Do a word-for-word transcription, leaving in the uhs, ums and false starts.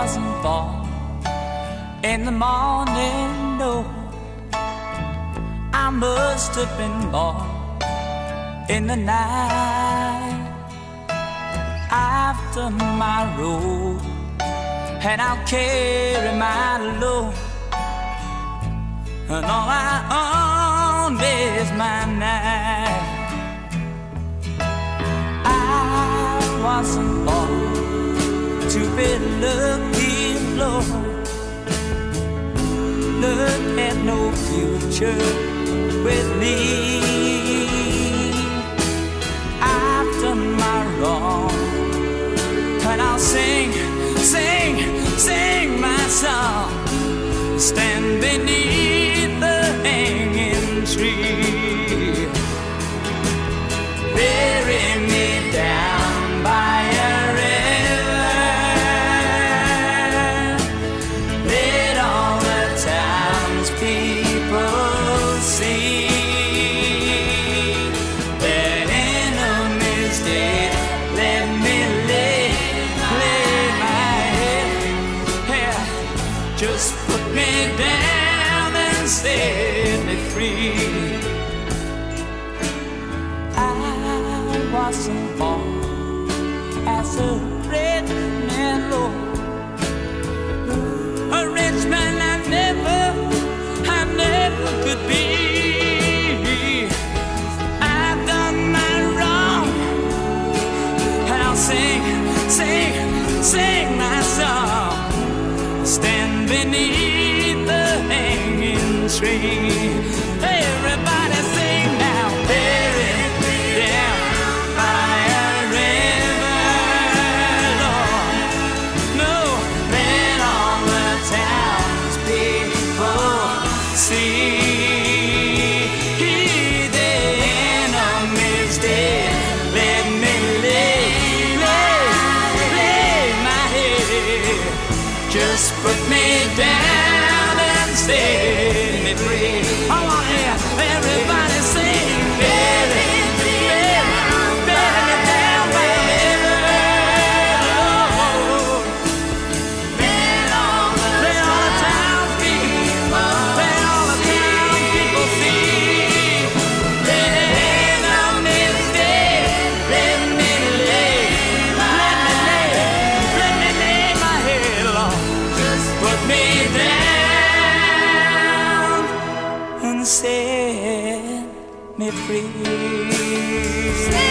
wasn't born in the morning, no. I must have been born in the night. After my road, and I'll carry my load, and all I own is my knife. I wasn't born to be lucky, Lord. Look at no future with me. I've done my wrong, and I'll sing, sing, sing my song. Stand beneath the hanging tree. Bury me down by a river. Let all the townspeople see that enemies dead. Let me lay, lay my head here. Just put me down and set me free. I wasn't born as a rich man, Lord. A rich man I never, I never could be. I've done my wrong, and I'll sing, sing, sing my song. Stand beneath the hanging tree. Everybody sing now. Bury me down by a river, Lord. No, let all the townspeople see the enemy's dead. Let me lay, lay, lay my head. Just put me down and set me free. I want to hear everybody sing. Bury me down, bury me down by the river, Lord. Let all the townspeople, let all the townspeople see. The enemy's dead. Let me lay, let me lay, let me lay my head, Lord. Put me down and set me free.